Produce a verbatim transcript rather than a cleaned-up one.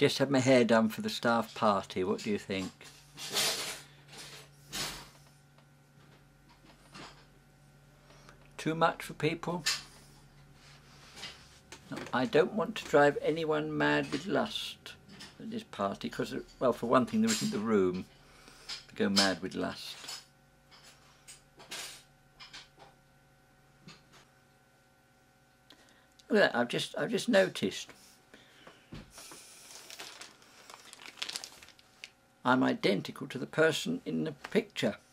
just had my hair done for the staff party. What do you think? Too much for people? No, I don't want to drive anyone mad with lust at this party because, well, for one thing, there isn't the room to go mad with lust. Look at that, I've just, I've just noticed. I'm identical to the person in the picture.